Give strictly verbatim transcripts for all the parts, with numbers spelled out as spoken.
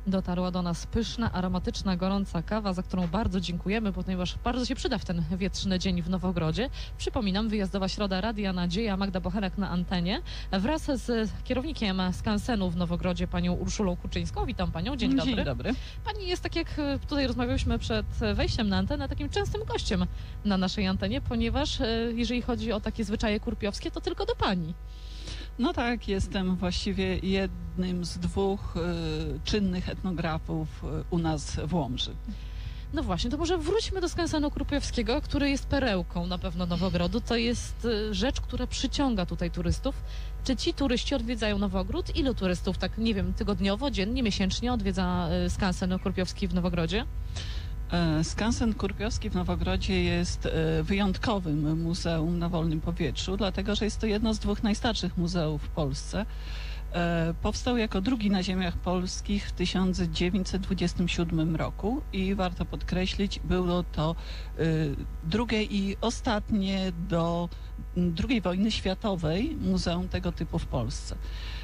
Dotarła do nas pyszna, aromatyczna, gorąca kawa, za którą bardzo dziękujemy, ponieważ bardzo się przyda w ten wietrzny dzień w Nowogrodzie. Przypominam, wyjazdowa środa Radia Nadzieja, Magda Bochenek na antenie, wraz z kierownikiem skansenu w Nowogrodzie, panią Urszulą Kuczyńską. Witam panią, dzień dobry. Dzień dobry. Pani jest, tak jak tutaj rozmawialiśmy przed wejściem na antenę, takim częstym gościem na naszej antenie, ponieważ jeżeli chodzi o takie zwyczaje kurpiowskie, to tylko do pani. No tak, jestem właściwie jednym z dwóch y, czynnych etnografów y, u nas w Łomży. No właśnie, to może wróćmy do skansenu kurpiowskiego, który jest perełką na pewno Nowogrodu. To jest y, rzecz, która przyciąga tutaj turystów. Czy ci turyści odwiedzają Nowogród? Ilu turystów, tak nie wiem, tygodniowo, dziennie, miesięcznie odwiedza y, skansen kurpiowski w Nowogrodzie? Skansen kurpiowski w Nowogrodzie jest wyjątkowym muzeum na wolnym powietrzu, dlatego że jest to jedno z dwóch najstarszych muzeów w Polsce. Powstał jako drugi na ziemiach polskich w tysiąc dziewięćset dwudziestym siódmym roku i warto podkreślić, było to drugie i ostatnie do drugiej wojny światowej muzeum tego typu w Polsce.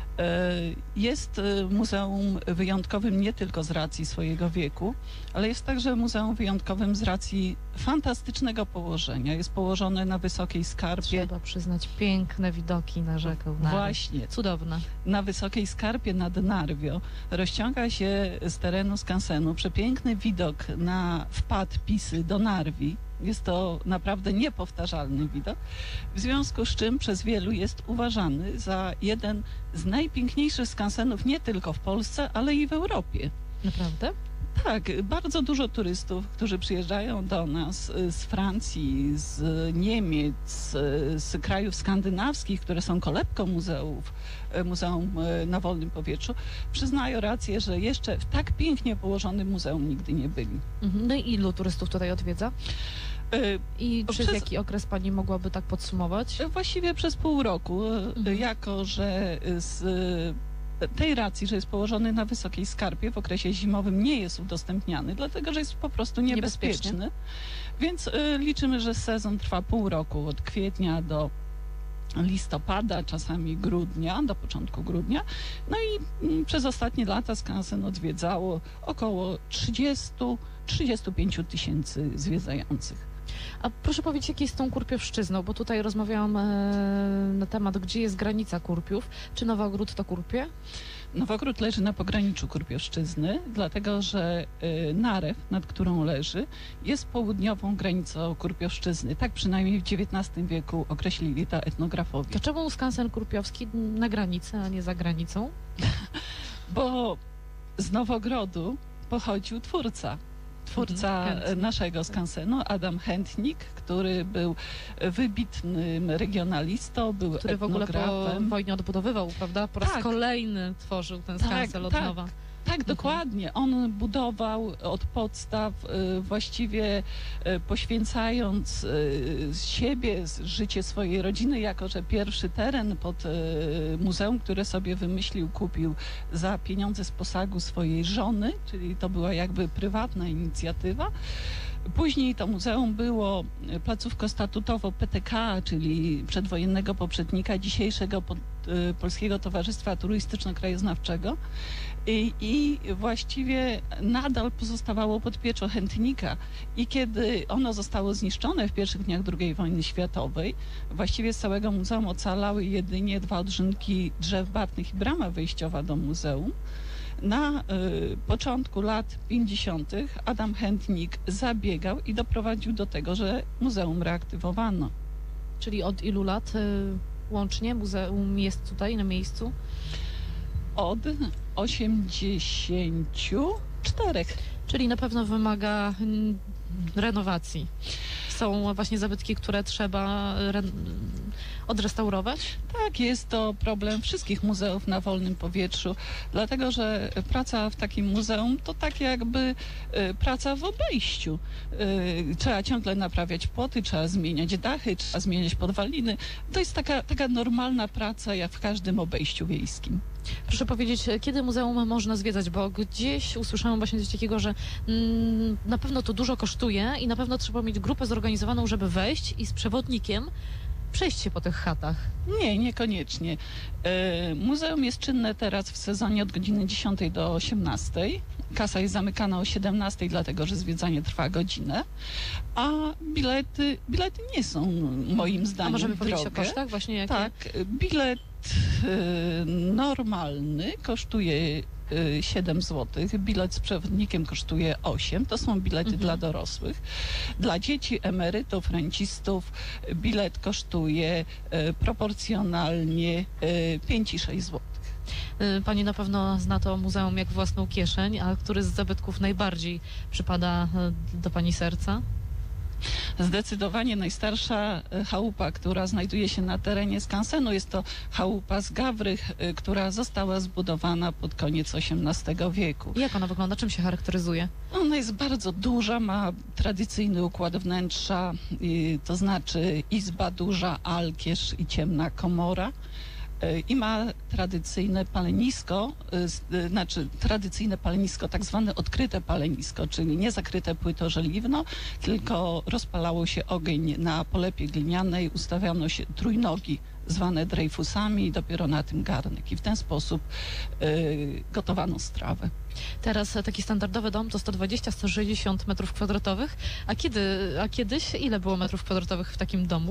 Jest muzeum wyjątkowym nie tylko z racji swojego wieku, ale jest także muzeum wyjątkowym z racji fantastycznego położenia. Jest położone na wysokiej skarpie. Trzeba przyznać, piękne widoki na rzekę Narwę. Właśnie. Cudowne. Na wysokiej skarpie nad Narwią rozciąga się z terenu skansenu przepiękny widok na wpad Pisy do Narwi. Jest to naprawdę niepowtarzalny widok, w związku z czym przez wielu jest uważany za jeden z najpiękniejszych skansenów nie tylko w Polsce, ale i w Europie. Naprawdę? Tak, bardzo dużo turystów, którzy przyjeżdżają do nas z Francji, z Niemiec, z krajów skandynawskich, które są kolebką muzeów, muzeum na wolnym powietrzu, przyznają rację, że jeszcze w tak pięknie położonym muzeum nigdy nie byli. No i ilu turystów tutaj odwiedza? I przez, przez jaki okres pani mogłaby tak podsumować? Właściwie przez pół roku, mhm. jako że z tej racji, że jest położony na wysokiej skarpie, w okresie zimowym nie jest udostępniany, dlatego że jest po prostu niebezpieczny. Więc y, liczymy, że sezon trwa pół roku, od kwietnia do listopada, czasami grudnia, do początku grudnia. No i y, przez ostatnie lata skansen odwiedzało około trzydzieści do trzydziestu pięciu tysięcy zwiedzających. A proszę powiedzieć, jak jest z tą Kurpiowszczyzną, bo tutaj rozmawiałam e, na temat, gdzie jest granica Kurpiów. Czy Nowogród to Kurpie? Nowogród leży na pograniczu Kurpiowszczyzny, dlatego że y, Narew, nad którą leży, jest południową granicą Kurpiowszczyzny. Tak przynajmniej w dziewiętnastym wieku określili to etnografowie. To czemu skansen kurpiowski na granicy, a nie za granicą? Bo z Nowogrodu pochodził twórca. Twórca mhm, naszego skansenu, Adam Chętnik, który był wybitnym regionalistą, był który etnografem. w ogóle po wojnie odbudowywał, prawda? Po raz tak. kolejny tworzył ten skansen tak, od tak. nowa. Tak, mhm. dokładnie. On budował od podstaw, y, właściwie y, poświęcając y, siebie, życie swojej rodziny, jako że pierwszy teren pod y, muzeum, które sobie wymyślił, kupił za pieniądze z posagu swojej żony, czyli to była jakby prywatna inicjatywa. Później to muzeum było placówką statutową P T K, czyli przedwojennego poprzednika dzisiejszego pod, y, Polskiego Towarzystwa Turystyczno-Krajoznawczego. I, I właściwie nadal pozostawało pod pieczą Chętnika. I kiedy ono zostało zniszczone w pierwszych dniach drugiej wojny światowej, właściwie z całego muzeum ocalały jedynie dwa odrzynki drzew barwnych i brama wyjściowa do muzeum. Na y, początku lat pięćdziesiątych Adam Chętnik zabiegał i doprowadził do tego, że muzeum reaktywowano. Czyli od ilu lat y, łącznie muzeum jest tutaj na miejscu? Od osiemdziesięciu czterech. Czyli na pewno wymaga mm, renowacji. Są właśnie zabytki, które trzeba odrestaurować? Tak, jest to problem wszystkich muzeów na wolnym powietrzu, dlatego że praca w takim muzeum to tak jakby y, praca w obejściu. Y, trzeba ciągle naprawiać płoty, trzeba zmieniać dachy, trzeba zmieniać podwaliny. To jest taka, taka normalna praca jak w każdym obejściu wiejskim. Proszę powiedzieć, kiedy muzeum można zwiedzać, bo gdzieś usłyszałam właśnie coś takiego, że mm, na pewno to dużo kosztuje i na pewno trzeba mieć grupę zorganizowaną, żeby wejść i z przewodnikiem przejść się po tych chatach. Nie, niekoniecznie. E, Muzeum jest czynne teraz w sezonie od godziny dziesiątej do osiemnastej. Kasa jest zamykana o siedemnastej, dlatego że zwiedzanie trwa godzinę. A bilety, bilety nie są moim A zdaniem możemy powiedzieć o drogie. kosztach właśnie jakie? Tak, bilet e, normalny kosztuje e, siedem złotych, bilet z przewodnikiem kosztuje osiem. To są bilety Mhm. dla dorosłych. Dla dzieci, emerytów, rencistów bilet kosztuje e, proporcjonalnie e, pięć i sześć złotych. Y, Pani na pewno zna to muzeum jak własną kieszeń, a który z zabytków najbardziej przypada y, do Pani serca? Zdecydowanie najstarsza e, chałupa, która znajduje się na terenie skansenu, jest to chałupa z Gawrych, e, która została zbudowana pod koniec osiemnastego wieku. Jak ona wygląda? Czym się charakteryzuje? Ona jest bardzo duża, ma tradycyjny układ wnętrza, y, to znaczy izba duża, alkierz i ciemna komora. Y, I ma tradycyjne palenisko, y, s- y, znaczy tradycyjne palenisko, tak zwane odkryte palenisko, czyli nie zakryte płytożeliwno, tylko rozpalało się ogień na polepie glinianej, ustawiano się trójnogi zwane dreyfusami i dopiero na tym garnek. I w ten sposób y, gotowano strawę. Teraz e, taki standardowy dom to sto dwadzieścia do stu sześćdziesięciu metrów kwadratowych, a, kiedy, a kiedyś ile było metrów kwadratowych w takim domu?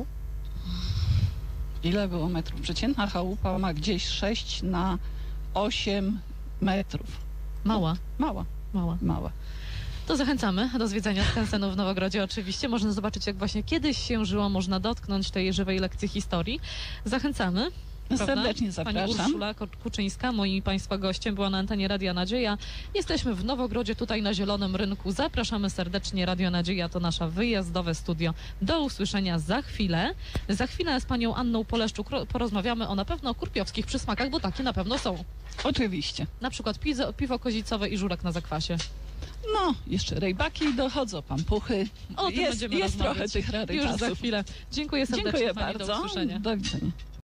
Ile było metrów? Przeciętna chałupa ma gdzieś sześć na osiem metrów. Mała, Mała, mała. mała. To zachęcamy do zwiedzania skansenu w Nowogrodzie oczywiście. Można zobaczyć, jak właśnie kiedyś się żyło, można dotknąć tej żywej lekcji historii. Zachęcamy. Prawda? Serdecznie Pani zapraszam. Urszula Kuczyńska, moim i Państwa gościem, była na antenie Radia Nadzieja. Jesteśmy w Nowogrodzie, tutaj na Zielonym Rynku. Zapraszamy serdecznie. Radio Nadzieja to nasze wyjazdowe studio. Do usłyszenia za chwilę. Za chwilę z panią Anną Poleszczuk ro- porozmawiamy o na pewno kurpiowskich przysmakach, bo takie na pewno są. Oczywiście. Na przykład pizo, piwo kozicowe i żurek na zakwasie. No, jeszcze rejbaki dochodzą, pampuchy. O tym jest będziemy jest rozmawiać trochę tych już za rarytasów. chwilę. Dziękuję serdecznie Dziękuję pani, do bardzo. usłyszenia. Do widzenia.